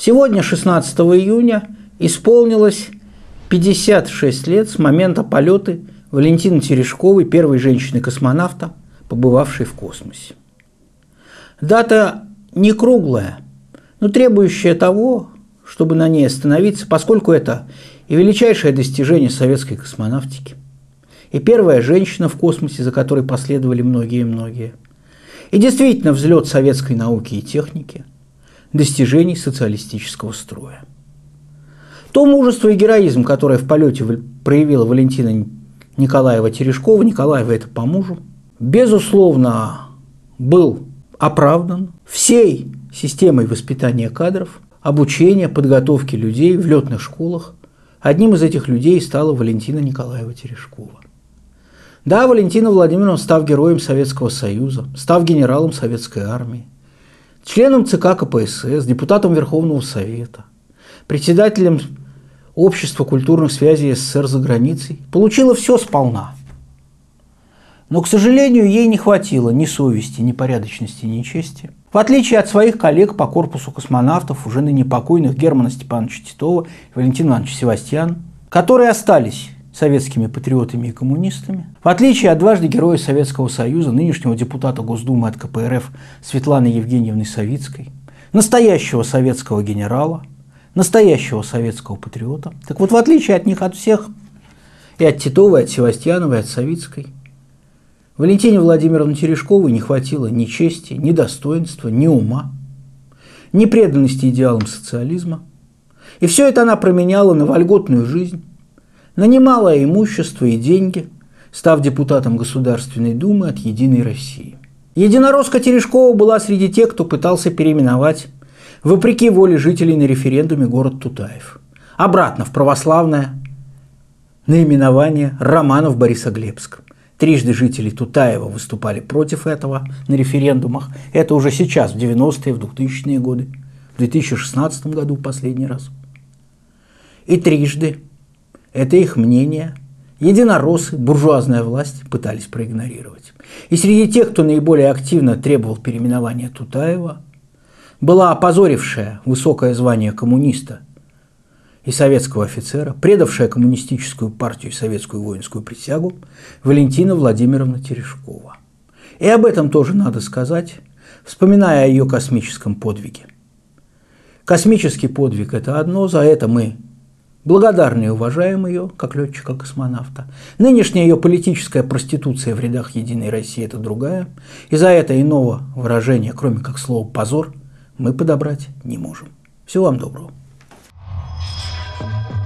Сегодня, 16 июня, исполнилось 56 лет с момента полета Валентины Терешковой, первой женщины-космонавта, побывавшей в космосе. Дата не круглая, но требующая того, чтобы на ней остановиться, поскольку это и величайшее достижение советской космонавтики, и первая женщина в космосе, за которой последовали многие-многие, и действительно взлет советской науки и техники, достижений социалистического строя. То мужество и героизм, которое в полете проявила Валентина Николаева Терешкова, Николаева это по мужу, безусловно, был оправдан всей системой воспитания кадров, обучения, подготовки людей в летных школах. Одним из этих людей стала Валентина Николаева Терешкова. Да, Валентина Владимировна, став героем Советского Союза, став генералом Советской армии, членом ЦК КПСС, депутатом Верховного Совета, председателем Общества культурных связей СССР за границей, получила все сполна. Но, к сожалению, ей не хватило ни совести, ни порядочности, ни чести. В отличие от своих коллег по корпусу космонавтов, уже ныне покойных Германа Степановича Титова и Валентина Ивановича Севастьяна, которые остались советскими патриотами и коммунистами, в отличие от дважды героя Советского Союза, нынешнего депутата Госдумы от КПРФ Светланы Евгеньевны Савицкой, настоящего советского генерала, настоящего советского патриота. Так вот, в отличие от них, от всех, и от Титова, и от Севастьянова, и от Савицкой, Валентине Владимировне Терешковой не хватило ни чести, ни достоинства, ни ума, ни преданности идеалам социализма. И все это она променяла на вольготную жизнь, на немалое имущество и деньги, став депутатом Государственной Думы от «Единой России». Единоросска Терешкова была среди тех, кто пытался переименовать, вопреки воле жителей на референдуме, город Тутаев обратно в православное наименование Романов-Борисоглебск. Трижды жители Тутаева выступали против этого на референдумах. Это уже сейчас, в 90-е, в 2000-е годы, в 2016 году последний раз. И трижды это их мнение единороссы, буржуазная власть пытались проигнорировать. И среди тех, кто наиболее активно требовал переименования Тутаева, была опозорившая высокое звание коммуниста и советского офицера, предавшая коммунистическую партию и советскую воинскую присягу, Валентина Владимировна Терешкова. И об этом тоже надо сказать, вспоминая о ее космическом подвиге. Космический подвиг – это одно, за это мы благодарны и уважаем ее, как летчика-космонавта. Нынешняя ее политическая проституция в рядах «Единой России» – это другая. И за это иного выражения, кроме как слова «позор», мы подобрать не можем. Всего вам доброго.